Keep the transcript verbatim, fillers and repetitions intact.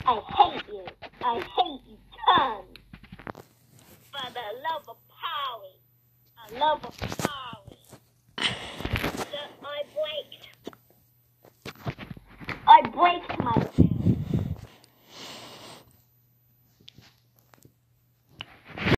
I hate you. I hate you tons. For the love of power. I love of power. That I break. I break myself.